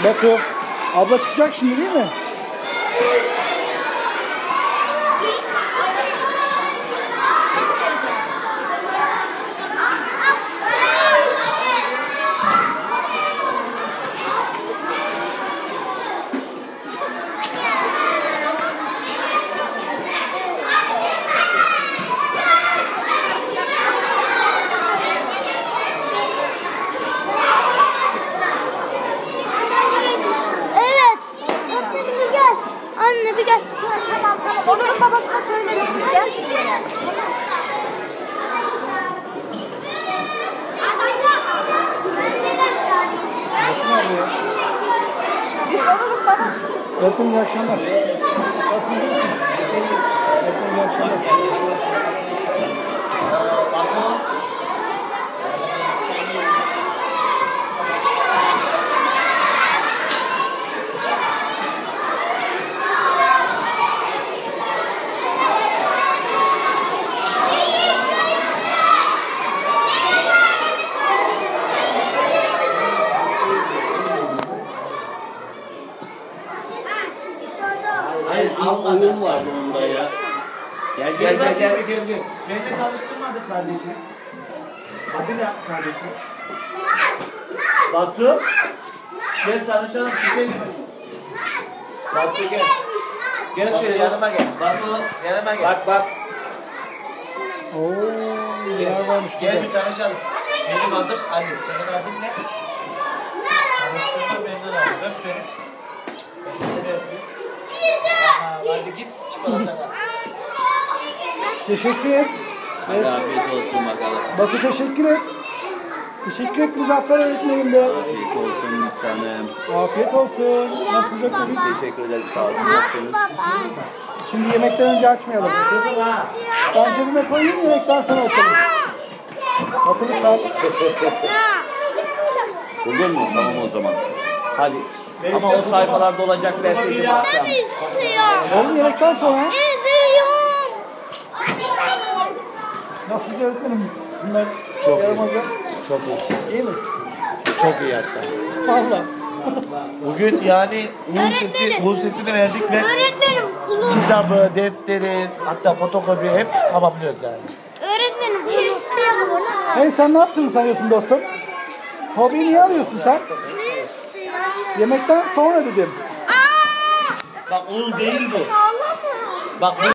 Batu, abla çıkacak şimdi değil mi? Anne bir gel. Tamam. Onur'un babasına söyleriz biz, gel. Biz Onur'un babası. Öpün, iyi akşamlar. Nasılsınız? Öpün, iyi akşamlar. Hayır, oyun vardı onda ya. Gel. Beni tanıştırmadık kardeşim. Adı ne kardeşim? Batu. Gel tanışalım. Gidelim. Batu gel. Gel şöyle yanıma gel. Batu yanıma gel. Bak. Oo, neler varmış Gel burada. bir tanışalım. Benim adım Ali. Senin adın ne? Tanıştırma benden al. Öp beni. Ben de seni öpeyim. Hadi git çikolatana. Teşekkür et. Hadi afiyet olsun bakalım. Batu teşekkür et. Teşekkür et Muzaffer öğretmenim de. Afiyet olsun canım. Afiyet olsun. Nasılsınız öpmedik? Teşekkür ederim. Sağ olsun. Nasılsınız? Şimdi yemekten önce açmayalım. Ben cebime koyayım, yemekten sonra açalım. Batu lütfen. Buldun mu? Tamam o zaman. Hadi. Ama o sayfalarda olacak dersteydi akşam. Oğlum yemekten sonra. İzliyorum. Nasıl öğretmenim? Bunlar Çok iyi. yaramazlar. Çok iyi. İyi mi? Çok iyi hatta. Valla. Bugün yani U sesini verdik ve Öğretmenim. kitabı, defteri, hatta fotokopi hep tamamlıyoruz yani. Öğretmenim. İstiyorum. Hey, sen ne yaptığını sanıyorsun dostum? Hobiyi niye alıyorsun sen? Yemekten sonra dedim. Bak U değil bu. Ağlama. Bak bu